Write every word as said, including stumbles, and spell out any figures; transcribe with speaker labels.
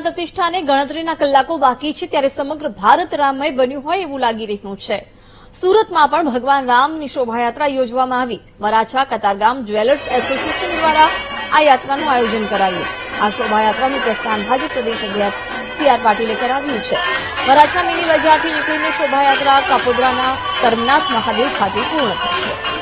Speaker 1: પ્રતિષ્ઠાને ગણતરીના કલાકો બાકી છે ત્યારે સમગ્ર ભારત રામમય બન્યું હોય એવું લાગી રહ્યું છે। સુરતમાં પણ ભગવાન રામની શોભાયાત્રા યોજવામાં આવી। વરાછા કતારગામ જ્વેલર્સ એસોસિએશન દ્વારા આ યાત્રાનું આયોજન કરાયું। આ શોભાયાત્રાનું પ્રસ્થાન ભાજપ પ્રદેશ અધ્યક્ષ સી આર પાટીલે કરાવ્યું છે। વરાછા મિની બજારથી નીકળીને શોભાયાત્રા કાપોદ્રાના કર્મનાથ મહાદેવ ખાતે પૂર્ણ થશે।